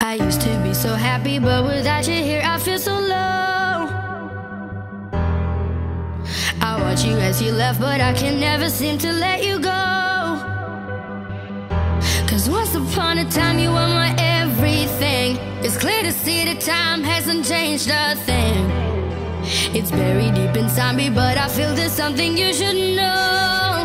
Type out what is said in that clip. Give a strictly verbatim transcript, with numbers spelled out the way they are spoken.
I used to be so happy, but without you here I feel so low. I watch you as you left, but I can never seem to let you go. Cause once upon a time you were my everything. It's clear to see that time hasn't changed a thing. It's buried deep inside me, but I feel there's something you should know.